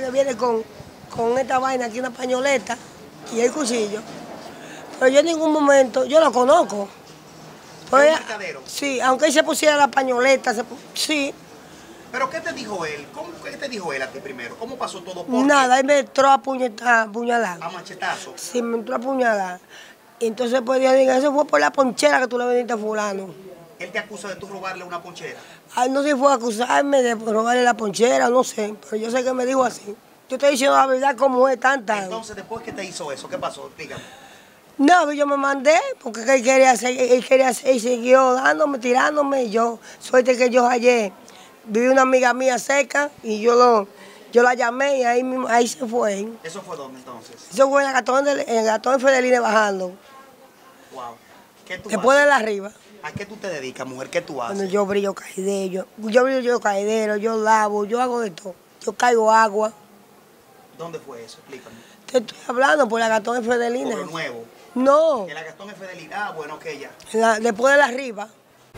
que viene con esta vaina aquí, una pañoleta y el cuchillo. Pero yo en ningún momento, yo lo conozco. ¿Es un mercadero? Sí, aunque él se pusiera la pañoleta, sí. ¿Pero qué te dijo él? ¿Qué te dijo él a ti primero? ¿Cómo pasó todo? Nada, él me entró a apuñalar. ¿A machetazo? Sí, me entró a apuñalar. Y entonces pues yo digo, eso fue por la ponchera que tú le vendiste a fulano. ¿Él te acusa de tú robarle una ponchera? Ay, no sé si fue a acusarme de robarle la ponchera, no sé, pero yo sé que me dijo así. Yo estoy diciendo la verdad como es, tanta. Entonces, después que te hizo eso, ¿qué pasó? Explícame. No, yo me mandé, porque él quería hacer, y siguió dándome, tirándome, y yo, suerte que yo ayer vi una amiga mía cerca, y yo la llamé, y ahí se fue. ¿Eso fue dónde entonces? Eso fue en el Gatón de Fedeline bajando. Wow. ¿Qué tú Después haces? de la arriba. ¿A qué tú te dedicas, mujer? ¿Qué tú haces? Cuando yo brillo caidero, yo lavo, yo hago de todo. Yo caigo agua. ¿Dónde fue eso? Explícame. Te estoy hablando por la Gatón de Fedeline. ¿Por lo nuevo? No. ¿En la Gastón es Fidelidad? Bueno, que ya. Después de la arriba.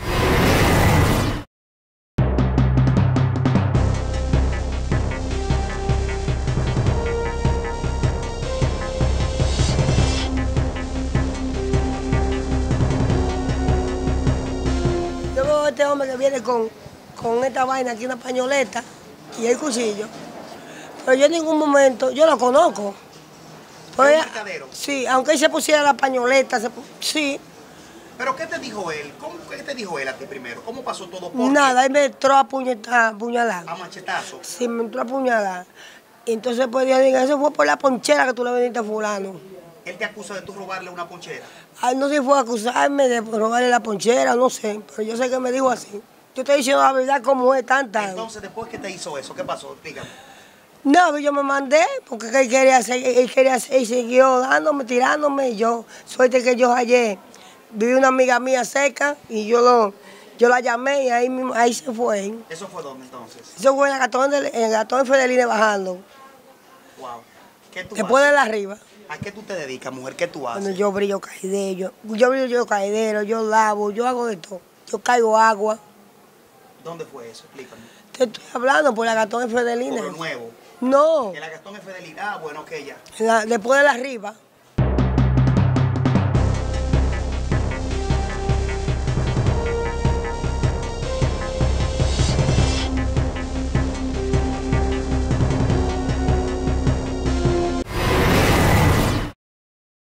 Yo veo a este hombre que viene con esta vaina aquí, una pañoleta y el cuchillo. Pero yo en ningún momento, yo lo conozco. ¿Es un mercadero? Sí, aunque él se pusiera la pañoleta, sí. ¿Pero qué te dijo él? ¿Qué te dijo él a ti primero? ¿Cómo pasó todo? Nada, él me entró a apuñalar. ¿A machetazo? Sí, me entró a apuñalar. Y entonces pues yo digo, eso fue por la ponchera que tú le vendiste a fulano. ¿Él te acusa de tú robarle una ponchera? Ay, no sé si fue a acusarme de robarle la ponchera, no sé, pero yo sé que me dijo así. Yo estoy diciendo la verdad como es, tanta. Entonces, después que te hizo eso, ¿qué pasó? Explícame. No, yo me mandé, porque él quería hacer, y siguió dándome, tirándome, y yo, suerte que yo ayer vi una amiga mía cerca, y yo la llamé, y ahí se fue. ¿Eso fue dónde entonces? Eso fue en el Gatón de Fedeline bajando. Wow. ¿Qué tú Después haces? de la arriba. ¿A qué tú te dedicas, mujer? ¿Qué tú Cuando haces? yo brillo caidero, yo lavo, yo hago de todo. Yo caigo agua. ¿Dónde fue eso? Explícame. Te estoy hablando por la Gatón de Fedeline. ¿Por lo nuevo? No. ¿En la Gastón es Fidelidad? Bueno, que ya. Después de la arriba.